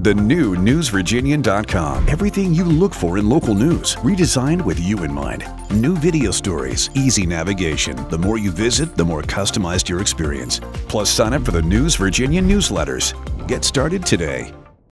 The new NewsVirginian.com. Everything you look for in local news, redesigned with you in mind. New video stories, easy navigation. The more you visit, the more customized your experience. Plus, sign up for the News Virginia newsletters. Get started today.